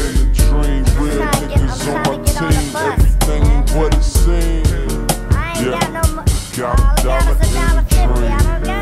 in the dream. Real niggas on my team. Everything ain't what it seems. Yeah, got a dollar in the dream.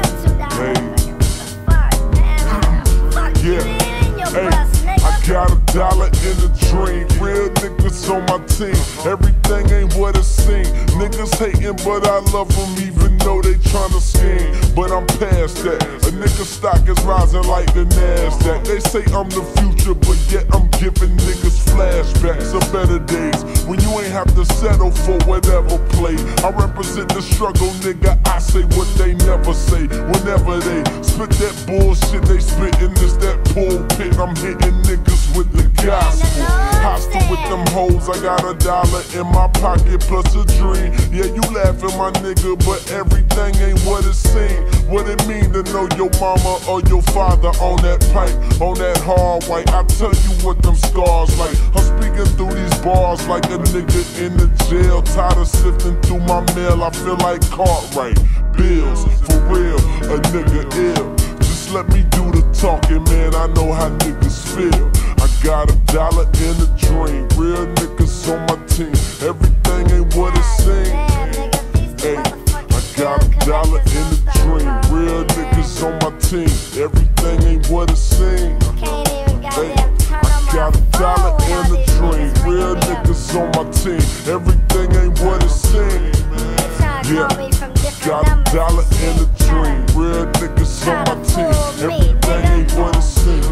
Hey, yeah, hey, I got a dollar in the dream. Real niggas on my team. Everything ain't what it seems. Niggas hating, but I love them even though they tryna scheme. But I'm past that. A nigga stock is rising like the NASDAQ. They say I'm the future, but yet I'm giving niggas flashbacks of better days when you ain't have to settle for whatever play. I represent the struggle, nigga. I say what they never say. Whenever they spit that bullshit, they spittin' this, that pulpit. I'm hitting niggas with the gospel. Hostile with them hoes, I got a dollar in my pocket plus a dream. Yeah, you laughing, my nigga, but everything ain't what it seems. What it mean to know your mama or your father on that pipe, on that hard white. I tell you what them scars like. I'm speaking through these bars like a nigga in the jail. Tired of sifting through my mail, I feel like Cartwright. Bills, for real, a nigga ill. Just let me do the talking, man, I know how niggas feel. I got a dollar in a dream. Real niggas on my team. Everything ain't what it seems. Hey, I got a dollar in a dream. Real niggas on my team. Everything ain't what it seems. Hey, I got a dollar in a dream. Real niggas on my team. Everything ain't what it seems. Yeah, got a dollar in a dream. Real niggas on my team. Everything ain't what it seems.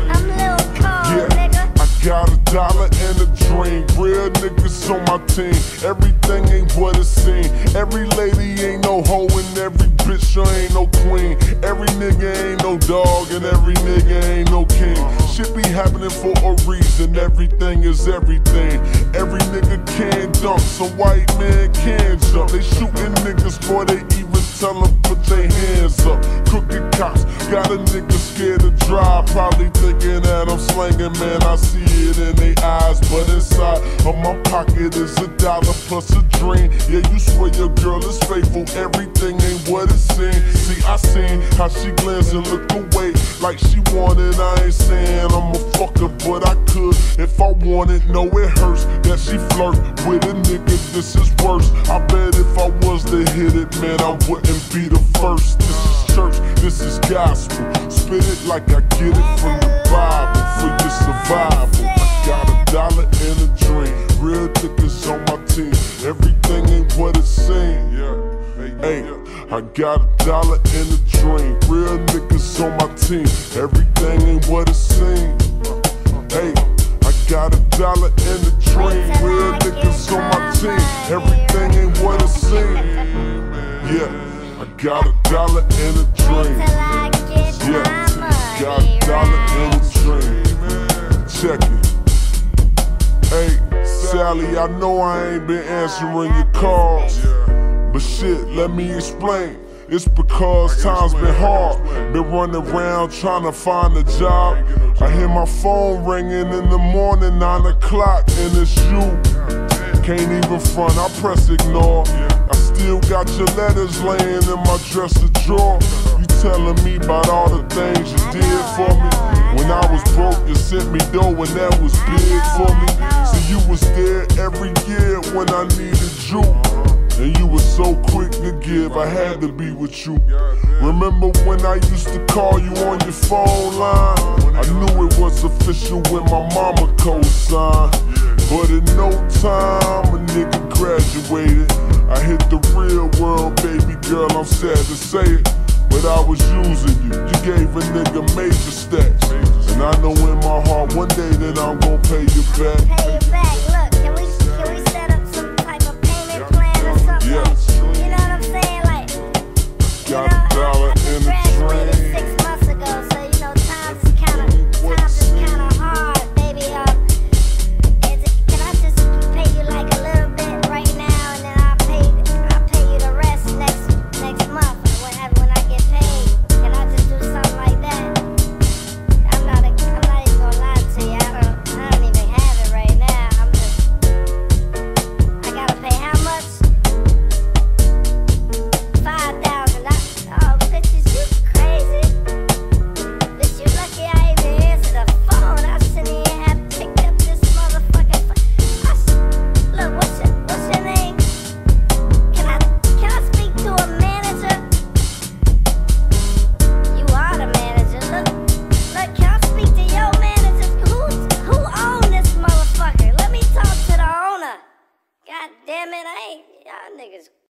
Yeah, I got a dollar in a dream. Real niggas on my team. Everything ain't what it seems. Every lady ain't no hoe and every bitch sure ain't no queen. Every nigga ain't no dog and every nigga ain't no king. Shit be happening for a reason. Everything is everything. Every nigga can dunk, so white man can jump. They shooting niggas before they even tell them put their hands up. Crooked cops got a nigga scared to drive, probably thinking that I'm slanging. Man, I see it in their eyes, but inside of my pocket is a dollar plus a dream. Yeah, you swear your girl is faithful. Everything ain't what it seems. See, I seen how she glanced and looked away like she wanted. I ain't saying I'm a fucker, but I could if I wanted. No, it hurts that she flirt with a nigga. This is worse. I bet if I was to hit it, man, I wouldn't be the first. This is church, this is gospel. Spit it like I get it from the Bible for your survival. I got a dollar in a dream. Real niggas on my team. Everything ain't what it seems. Hey, I got a dollar in a dream. Real niggas on my team. Everything ain't what it seems. Hey, I got a dollar in a dream. Real niggas on my team. Everything ain't what it seems. Yeah, I got a dollar in a dream. Yeah, got a dollar in a dream. Check it. Hey, Sally, I know I ain't been answering your calls, but shit, let me explain. It's because times been hard. Been running around trying to find a job. I hear my phone ringing in the morning, 9 o'clock, and it's you. Can't even front, I press ignore. I still got your letters laying in my dresser drawer. You telling me about all the things you did for me. When I was broke, you sent me dough and that was big for me. So you was there every year when I needed you. And you were so quick to give, I had to be with you. Remember when I used to call you on your phone line? I knew it was official when my mama co-signed. But in no time, a nigga graduated. I hit the real world, baby girl, I'm sad to say it. But I was using you, you gave a nigga major stacks. And I know in my heart one day that I'm gon' pay you back.